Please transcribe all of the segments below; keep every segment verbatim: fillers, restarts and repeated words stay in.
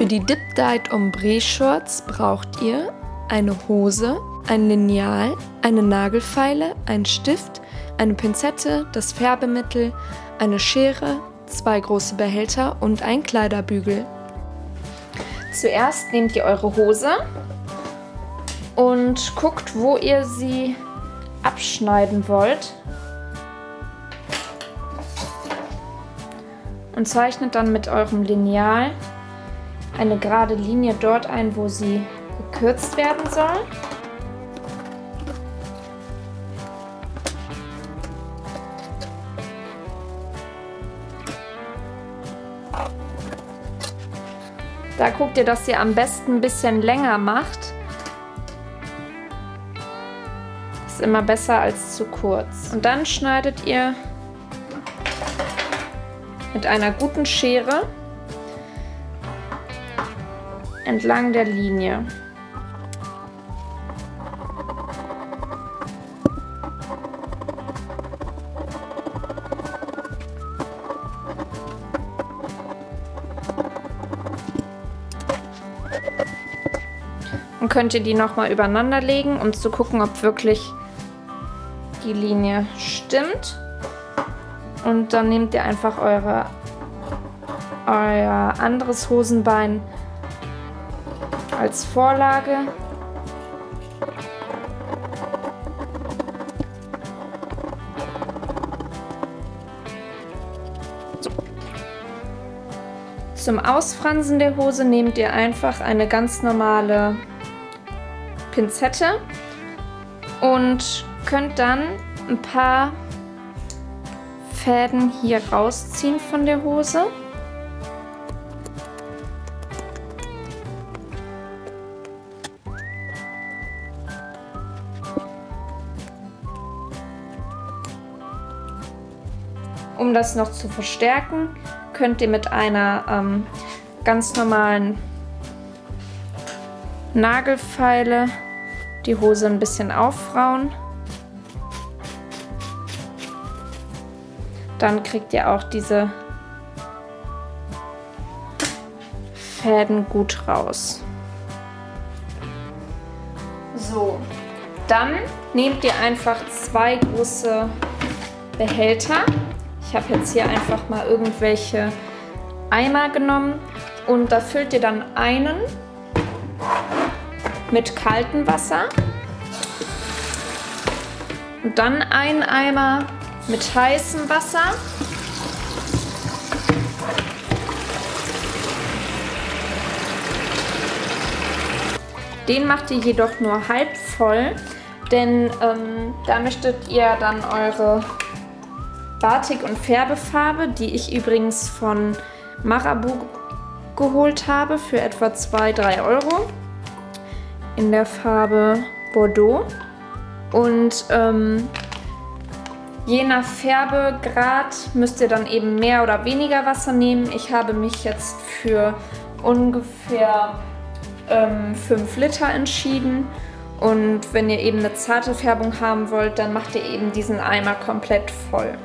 Für die Dip-Dyed Ombre Shorts braucht ihr eine Hose, ein Lineal, eine Nagelfeile, einen Stift, eine Pinzette, das Färbemittel, eine Schere, zwei große Behälter und ein Kleiderbügel. Zuerst nehmt ihr eure Hose und guckt, wo ihr sie abschneiden wollt. Und zeichnet dann mit eurem Lineal eine gerade Linie dort ein, wo sie gekürzt werden soll. Da guckt ihr, dass ihr am besten ein bisschen länger macht. Ist immer besser als zu kurz. Und dann schneidet ihr mit einer guten Schere entlang der Linie. Dann könnt ihr die nochmal übereinander legen, um zu gucken, ob wirklich die Linie stimmt. Und dann nehmt ihr einfach eure, euer anderes Hosenbein als Vorlage. So. Zum Ausfransen der Hose nehmt ihr einfach eine ganz normale Pinzette und könnt dann ein paar Fäden hier rausziehen von der Hose. Um das noch zu verstärken, könnt ihr mit einer ähm, ganz normalen Nagelfeile die Hose ein bisschen auffrauen. Dann kriegt ihr auch diese Fäden gut raus. So, dann nehmt ihr einfach zwei große Behälter. Ich habe jetzt hier einfach mal irgendwelche Eimer genommen und da füllt ihr dann einen mit kaltem Wasser und dann einen Eimer mit heißem Wasser. Den macht ihr jedoch nur halb voll, denn ähm, da möchtet ihr dann eure Batik- und Färbefarbe, die ich übrigens von Marabu geholt habe für etwa zwei bis drei Euro in der Farbe Bordeaux. Und ähm, je nach Färbegrad müsst ihr dann eben mehr oder weniger Wasser nehmen. Ich habe mich jetzt für ungefähr ähm, fünf Liter entschieden. Und wenn ihr eben eine zarte Färbung haben wollt, dann macht ihr eben diesen Eimer komplett voll.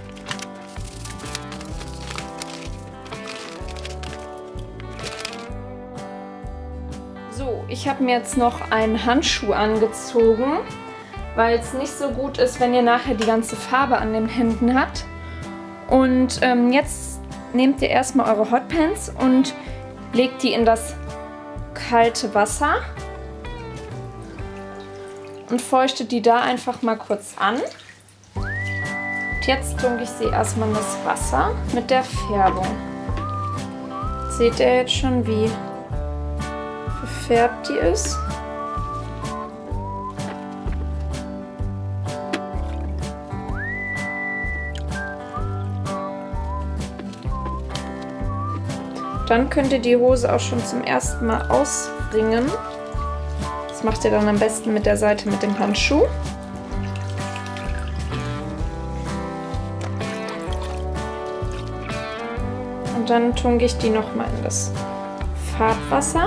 So, ich habe mir jetzt noch einen Handschuh angezogen, weil es nicht so gut ist, wenn ihr nachher die ganze Farbe an den Händen habt. Und ähm, jetzt nehmt ihr erstmal eure Hotpants und legt die in das kalte Wasser und feuchtet die da einfach mal kurz an. Und jetzt tunke ich sie erstmal in das Wasser mit der Färbung. Seht ihr jetzt schon, wie verfärbt die ist? Dann könnt ihr die Hose auch schon zum ersten Mal auswringen. Das macht ihr dann am besten mit der Seite mit dem Handschuh. Und dann tunke ich die nochmal in das Farbwasser.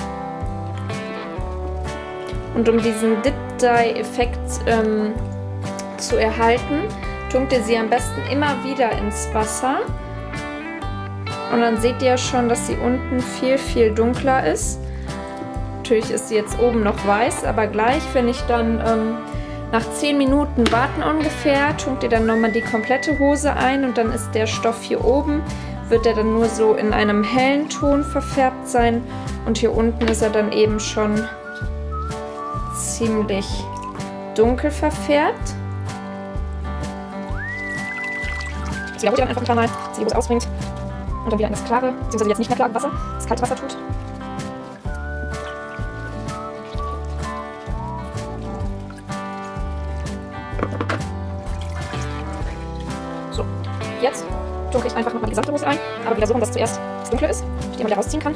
Und um diesen Dip-Dye-Effekt ähm, zu erhalten, tunkt ihr sie am besten immer wieder ins Wasser und dann seht ihr ja schon, dass sie unten viel, viel dunkler ist. Natürlich ist sie jetzt oben noch weiß, aber gleich, wenn ich dann ähm, nach zehn Minuten warten ungefähr, tunkt ihr dann nochmal die komplette Hose ein und dann ist der Stoff hier oben, wird er dann nur so in einem hellen Ton verfärbt sein und hier unten ist er dann eben schon ziemlich dunkel verfärbt. Das wiederholt ihr dann einfach ein paar Mal, dass ihr die Hose ausbringt und dann wieder in das klare, beziehungsweise jetzt nicht mehr klare Wasser, das kalte Wasser tut. So, jetzt tunke ich einfach nochmal die gesamte Hose ein, aber wieder so, dass zuerst das Dunkle ist, dass ich die immer wieder rausziehen kann.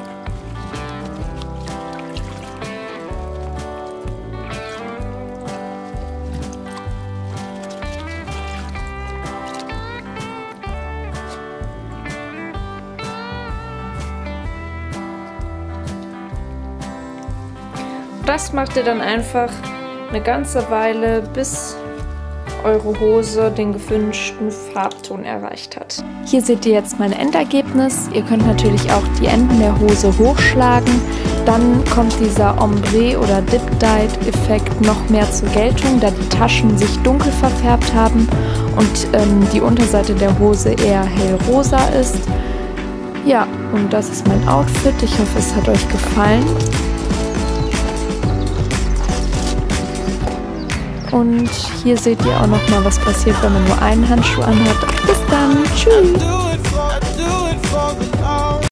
Das macht ihr dann einfach eine ganze Weile, bis eure Hose den gewünschten Farbton erreicht hat. Hier seht ihr jetzt mein Endergebnis. Ihr könnt natürlich auch die Enden der Hose hochschlagen. Dann kommt dieser Ombre- oder Dip-Dyed-Effekt noch mehr zur Geltung, da die Taschen sich dunkel verfärbt haben und ähm, die Unterseite der Hose eher hellrosa ist. Ja, und das ist mein Outfit. Ich hoffe, es hat euch gefallen. Und hier seht ihr auch noch mal, was passiert, wenn man nur einen Handschuh anhat. Bis dann, tschüss!